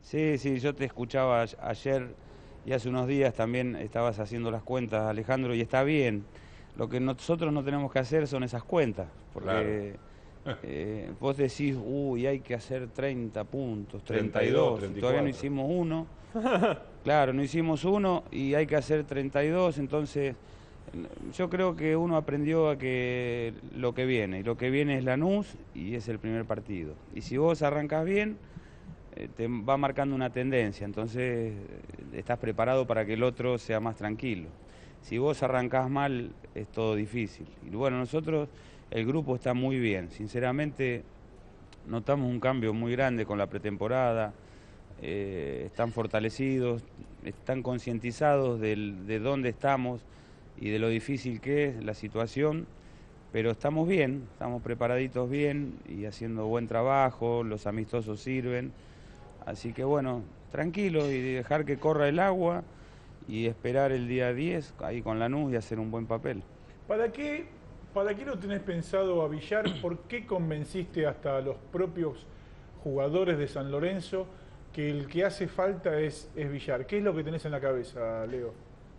Sí, sí, yo te escuchaba ayer y hace unos días también estabas haciendo las cuentas, Alejandro, y está bien. Lo que nosotros no tenemos que hacer son esas cuentas, Claro. porque vos decís, uy, hay que hacer 30 puntos, treinta treinta y y dos, dos, y treinta y todavía no cuatro. hicimos uno. Claro, no hicimos uno y hay que hacer 32, entonces yo creo que uno aprendió a que lo que viene, y lo que viene es Lanús y es el primer partido. Y si vos arrancás bien, te va marcando una tendencia, entonces estás preparado para que el otro sea más tranquilo. Si vos arrancás mal, es todo difícil. Y bueno, nosotros, el grupo está muy bien, sinceramente notamos un cambio muy grande con la pretemporada, están fortalecidos, están concientizados de dónde estamos y de lo difícil que es la situación, pero estamos bien, estamos preparaditos bien y haciendo buen trabajo, los amistosos sirven, así que bueno, tranquilos y dejar que corra el agua y esperar el día 10 ahí con Lanús y hacer un buen papel. ¿Para qué, ¿Para qué lo tenés pensado a Villar? ¿Por qué convenciste hasta a los propios jugadores de San Lorenzo que el que hace falta es Villar? ¿Qué es lo que tenés en la cabeza, Leo?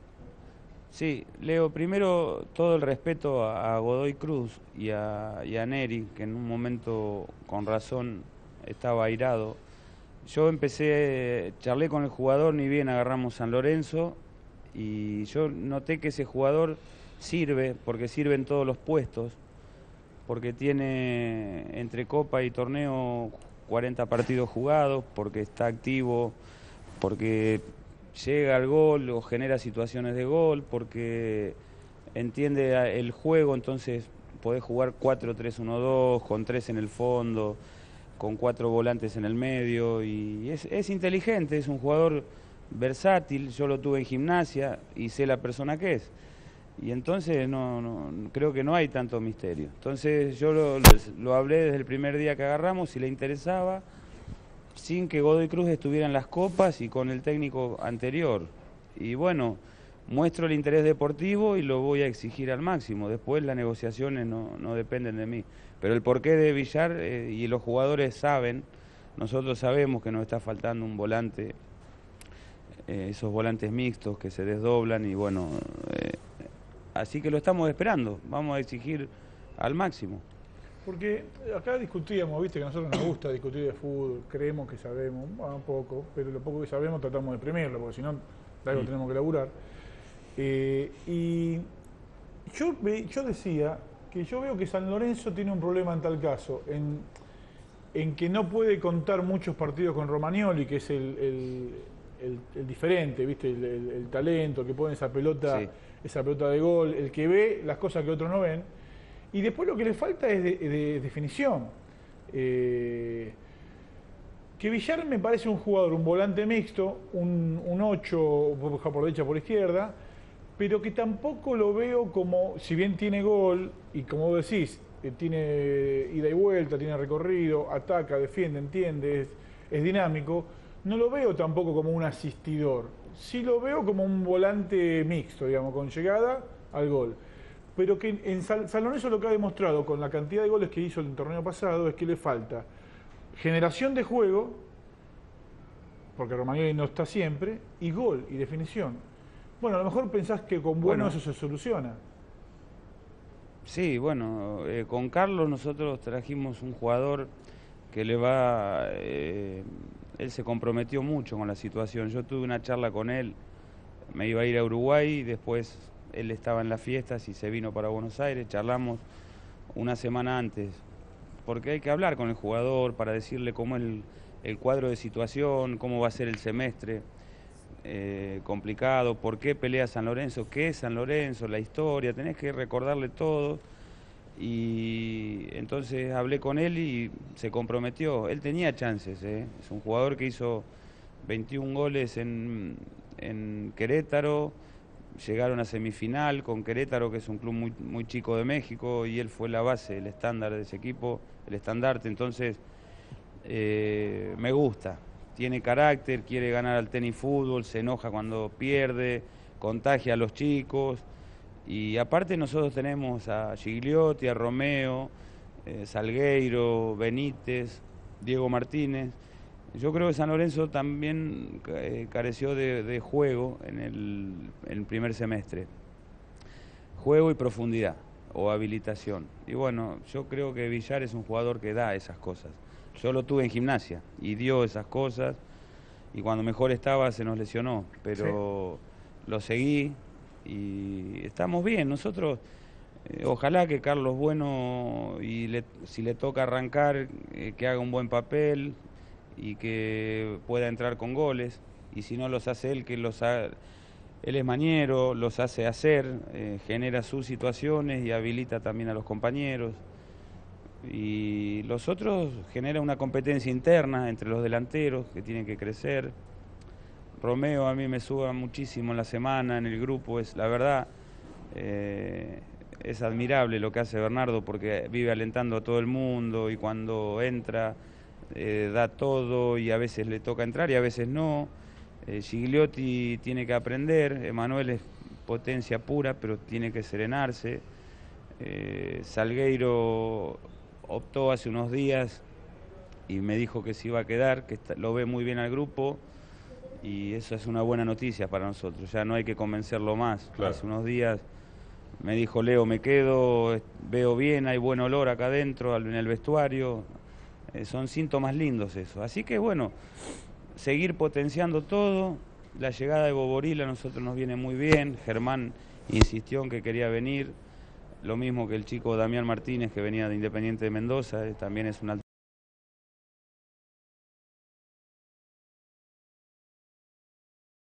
Sí, Leo, primero todo el respeto a Godoy Cruz y a Neri, que en un momento con razón estaba airado. Yo empecé, charlé con el jugador, ni bien agarramos San Lorenzo, y yo noté que ese jugador sirve, porque sirve en todos los puestos, porque tiene entre Copa y torneo 40 partidos jugados, porque está activo, porque llega al gol o genera situaciones de gol, porque entiende el juego, entonces podés jugar 4-3-1-2, con 3 en el fondo, con 4 volantes en el medio, y es inteligente, es un jugador versátil, yo lo tuve en Gimnasia y sé la persona que es. Y entonces creo que no hay tanto misterio. Entonces yo lo hablé desde el primer día que agarramos, si le interesaba, sin que Godoy Cruz estuviera en las copas y con el técnico anterior. Y bueno, muestro el interés deportivo y lo voy a exigir al máximo. Después las negociaciones no dependen de mí. Pero el porqué de Villar, y los jugadores saben, nosotros sabemos que nos está faltando un volante, esos volantes mixtos que se desdoblan y bueno, así que lo estamos esperando, vamos a exigir al máximo. Porque acá discutíamos, viste que a nosotros nos gusta discutir de fútbol, creemos que sabemos, bueno, un poco, pero lo poco que sabemos tratamos de exprimirlo, porque si no, de algo tenemos que laburar. Y yo decía que yo veo que San Lorenzo tiene un problema en tal caso, en que no puede contar muchos partidos con Romagnoli, que es el diferente, ¿viste? El talento, que pone Sí. esa pelota de gol, el que ve las cosas que otros no ven. Y después lo que le falta es de definición. Eh, que Villar me parece un jugador, un volante mixto, un 8 por derecha por izquierda, pero que tampoco lo veo como, si bien tiene gol, y como vos decís, tiene ida y vuelta, tiene recorrido, ataca, defiende, entiende, es dinámico, no lo veo tampoco como un asistidor. Sí lo veo como un volante mixto, digamos, con llegada al gol. Pero que en San Lorenzo lo que ha demostrado con la cantidad de goles que hizo el torneo pasado es que le falta generación de juego, porque Romagnoli no está siempre, y gol y definición. Bueno, a lo mejor pensás que con Bueno Bueno, eso se soluciona. sí, bueno, con Carlos nosotros trajimos un jugador que le va, él se comprometió mucho con la situación. Yo tuve una charla con él, me iba a ir a Uruguay, después él estaba en las fiestas y se vino para Buenos Aires, charlamos una semana antes, porque hay que hablar con el jugador para decirle cómo es el cuadro de situación, cómo va a ser el semestre, complicado, por qué pelea San Lorenzo, qué es San Lorenzo, la historia, tenés que recordarle todo. Y entonces hablé con él y se comprometió. Él tenía chances, ¿eh? Es un jugador que hizo 21 goles en Querétaro, llegaron a semifinal con Querétaro, que es un club muy chico de México, y él fue la base, el estándar de ese equipo, el estandarte. Entonces, me gusta, tiene carácter, quiere ganar al tenis fútbol, se enoja cuando pierde, contagia a los chicos. Y aparte nosotros tenemos a Gigliotti, a Romeo, Salgueiro, Benítez, Diego Martínez. Yo creo que San Lorenzo también careció de juego en el primer semestre. Juego y profundidad, o habilitación. Y bueno, yo creo que Villar es un jugador que da esas cosas. Yo lo tuve en Gimnasia y dio esas cosas, y cuando mejor estaba se nos lesionó, pero sí, lo seguí y estamos bien. Nosotros, ojalá que Carlos Bueno, si le toca arrancar, que haga un buen papel y que pueda entrar con goles, y si no los hace él, que los haga. Él es mañero, los hace hacer, genera sus situaciones y habilita también a los compañeros. Y los otros genera una competencia interna entre los delanteros que tienen que crecer. Romeo a mí me suba muchísimo en la semana, en el grupo, es la verdad, es admirable lo que hace Bernardo porque vive alentando a todo el mundo y cuando entra da todo y a veces le toca entrar y a veces no. Gigliotti tiene que aprender, Emanuel es potencia pura pero tiene que serenarse. Salgueiro optó hace unos días y me dijo que se iba a quedar, que lo ve muy bien al grupo y eso es una buena noticia para nosotros, ya no hay que convencerlo más. Claro. Hace unos días me dijo Leo, me quedo, veo bien, hay buen olor acá adentro en el vestuario, son síntomas lindos eso, así que bueno, seguir potenciando todo. La llegada de Boboril a nosotros nos viene muy bien, Germán insistió en que quería venir, lo mismo que el chico Damián Martínez que venía de Independiente de Mendoza, también es una